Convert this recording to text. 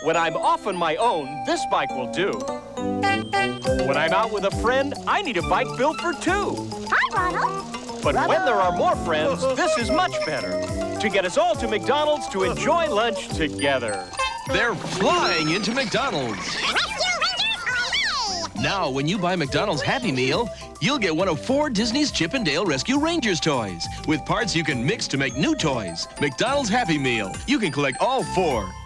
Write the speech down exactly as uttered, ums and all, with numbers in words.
When I'm off on my own, this bike will do. When I'm out with a friend, I need a bike built for two. Hi, Ronald. But when there are more friends, this is much better. To get us all to McDonald's to enjoy lunch together. They're flying into McDonald's. Rescue Rangers, away! Now, when you buy McDonald's Happy Meal, you'll get one of four Disney's Chip and Dale Rescue Rangers toys with parts you can mix to make new toys. McDonald's Happy Meal. You can collect all four.